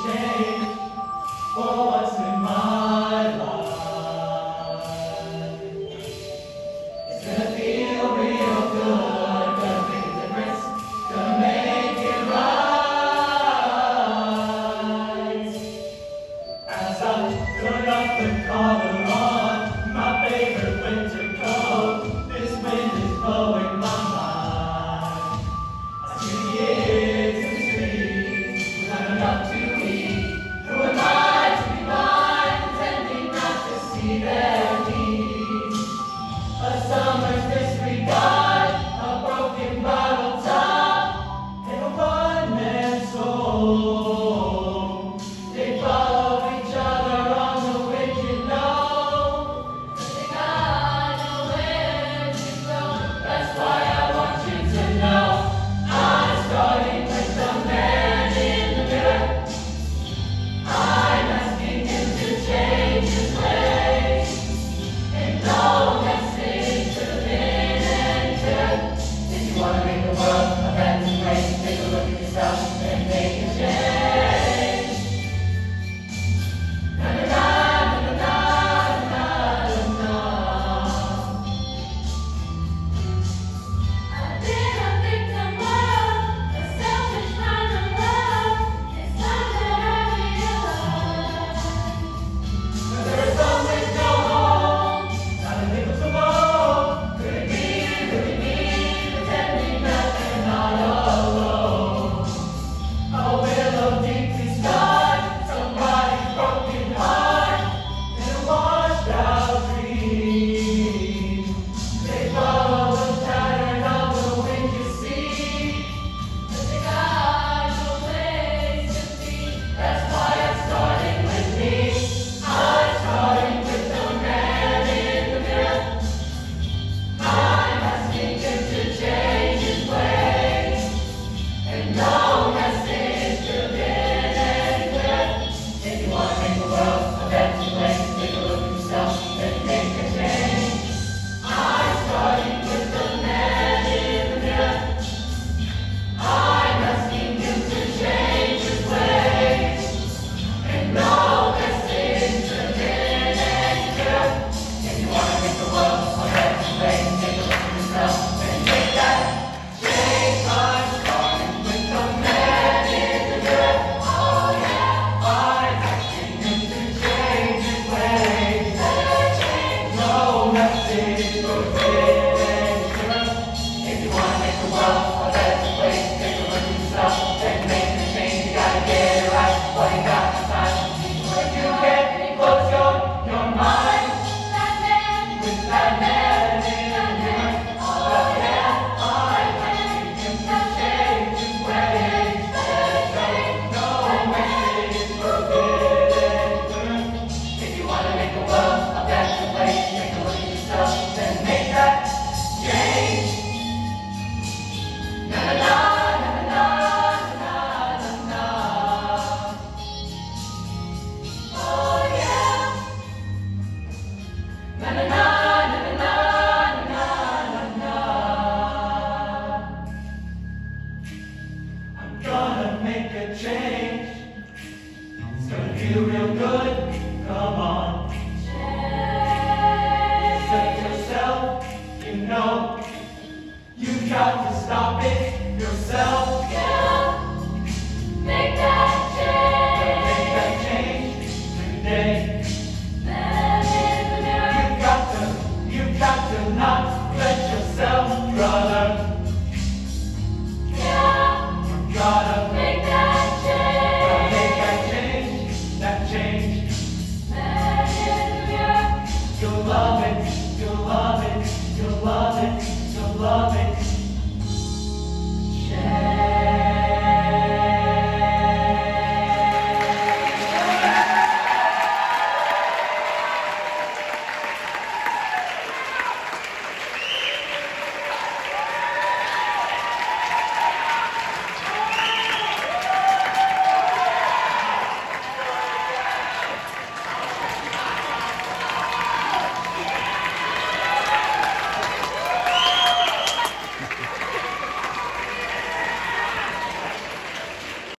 change for what's in my life. It's gonna feel real good, gonna make a difference, gonna make it right. As I put up the collar on my favorite winter coat, this wind is blowing my mind. I see the years in the street, without enough to eat. Who am I to be blind, pretending not to see their needs? A summer's disregard, a broken bottle top, and a one-man soul. They follow each other on the wind, you know. They got nowhere to go. That's why I want you to know. I'm starting with the man in the mirror. I'm asking him to change his ways, and no message to live and clear. If you want to make the world a better place, take a look at yourself and make a change. Na na na na na na na. I've been a victim of a selfish kind of love. It's time that I realize. There is always no home, not a nickel to moan. Could it be pretending that they're not alone? A willow deeply scarred, somebody's broken heart, and a washed out dream. They follow the pattern of the wind you see, But they got no place to be. that's why I'm starting with me. I'm starting with the man in the mirror. I'm asking him to change his ways, and no message to live and clear. If you want to make the world a better place, take a look at yourself and make a change. I'm starting with the man in the mirror. I'm asking him to change his ways, and no message to live and clear. If you want to make the world a better place, take a look at yourself and make that change. I'm starting with the man in the mirror. Oh yeah, I'm asking him to change his ways. No message to live and clear. If you want to make the world a better place, take a look at yourself and make the change. You gotta get it right. What you got to find? If you can't close your mind That man, with that man in the mirror. Oh yeah, I'm asking him to change his ways. No message to live and clear. If you want to make the world a better place, take a look at yourself and make that change. Na na na na na na na na. oh yeah. Na na na na na na na na. I'm gonna make a change. It's gonna feel real good.